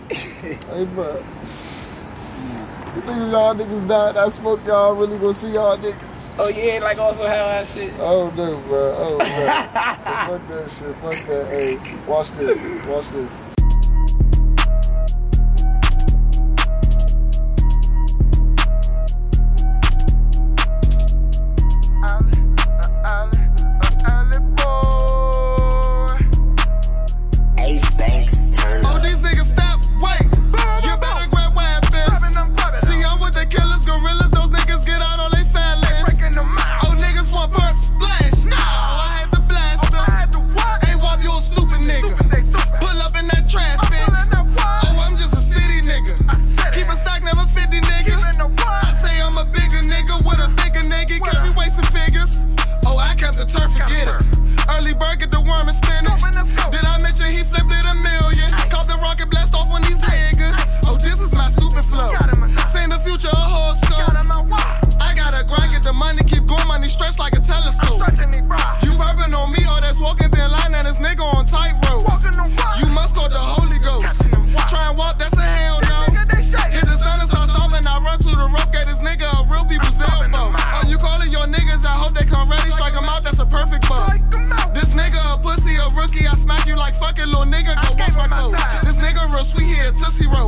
Hey, bro. You think y'all niggas died, I smoke y'all really gonna see y'all niggas? Oh, you ain't like also have that shit? Oh, no, bro. Oh, bro. Fuck that shit. Fuck that. Hey, watch this. Watch this. I smack you like fucking little nigga, go wash my clothes. This nigga real sweet here, Tootsie Roll.